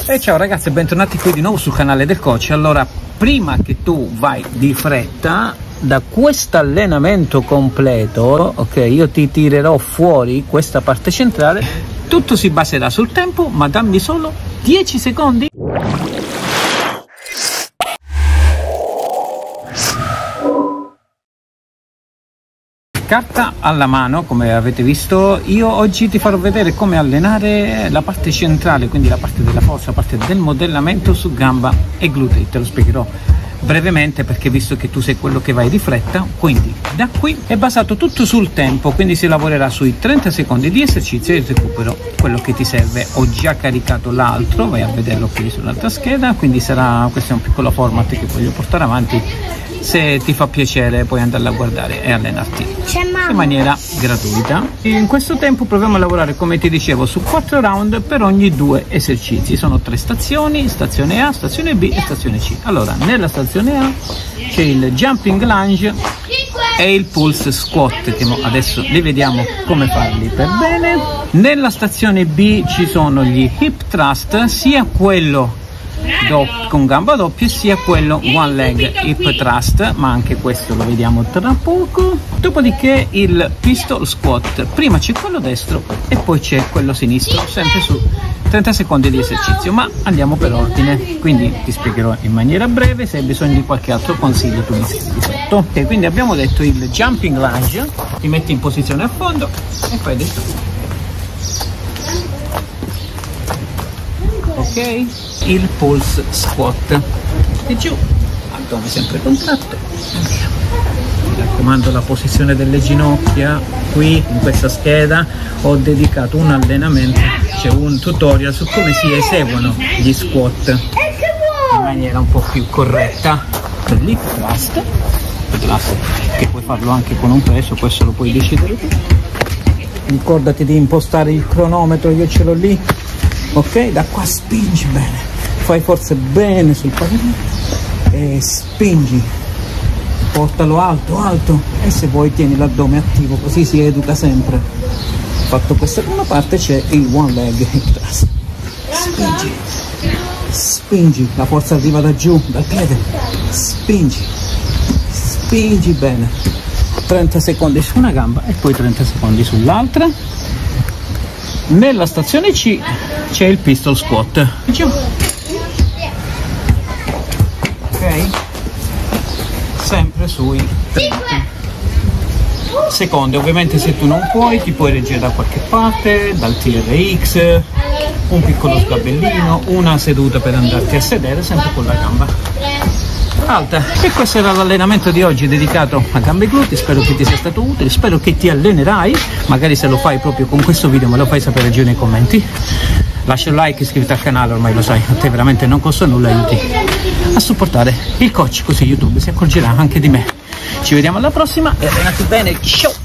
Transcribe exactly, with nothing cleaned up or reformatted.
E ciao ragazzi, bentornati qui di nuovo sul canale del coach. Allora, prima che tu vai di fretta da questo allenamento completo, ok, io ti tirerò fuori questa parte centrale. Tutto si baserà sul tempo, ma dammi solo dieci secondi. Carta alla mano, come avete visto, io oggi ti farò vedere come allenare la parte centrale, quindi la parte della forza, la parte del modellamento su gamba e glutei. Te lo spiegherò brevemente perché visto che tu sei quello che vai di fretta, quindi da qui è basato tutto sul tempo, quindi si lavorerà sui trenta secondi di esercizio e recupero, quello che ti serve. Ho già caricato l'altro, vai a vederlo qui sull'altra scheda, quindi sarà, questo è un piccolo format che voglio portare avanti. Se ti fa piacere puoi andarla a guardare e allenarti in maniera gratuita. In questo tempo proviamo a lavorare, come ti dicevo, su quattro round per ogni due esercizi. Sono tre stazioni: stazione A, stazione B e stazione C. Allora, nella stazione A c'è il jumping lunge e il pulse squat, che adesso li vediamo come farli per bene. Nella stazione B ci sono gli hip thrust, sia quello con gamba doppia sia quello one leg hip thrust, ma anche questo lo vediamo tra poco. Dopodiché il pistol squat, prima c'è quello destro e poi c'è quello sinistro, sempre su trenta secondi di esercizio, ma andiamo per ordine, quindi ti spiegherò in maniera breve. Se hai bisogno di qualche altro consiglio tu mi scrivi sotto. Ok, quindi abbiamo detto il jumping lunge, ti metti in posizione a fondo e fai destro. Ok, il pulse squat e giù, addome sempre contratto. Andiamo. Mi raccomando, la posizione delle ginocchia. Qui in questa scheda ho dedicato un allenamento, c'è un tutorial su come si eseguono gli squat in maniera un po' più corretta. Per l'hip thrust, che puoi farlo anche con un peso, questo lo puoi decidere tu. Ricordati di impostare il cronometro, io ce l'ho lì. Ok, da qua spingi bene, fai forse bene sul pavimento e spingi, portalo alto alto, e se vuoi tieni l'addome attivo, così si educa sempre. Fatto questa prima parte c'è il one leg hip thrust. Spingi, spingi, la forza arriva da giù, dal piede, spingi, spingi bene, trenta secondi su una gamba e poi trenta secondi sull'altra. Nella stazione C c'è il pistol squat. Ok, sempre sui trenta secondi. Ovviamente se tu non puoi ti puoi reggere da qualche parte, dal T R X, un piccolo sgabellino, una seduta per andarti a sedere sempre con la gamba alta. E questo era l'allenamento di oggi dedicato a gambe e glutei. Spero che ti sia stato utile, spero che ti allenerai. Magari se lo fai proprio con questo video me lo fai sapere giù nei commenti. Lascia un like, iscriviti al canale, ormai lo sai, a te veramente non costa nulla, aiuti a supportare il coach, così YouTube si accorgerà anche di me. Ci vediamo alla prossima e allenati bene, ciao!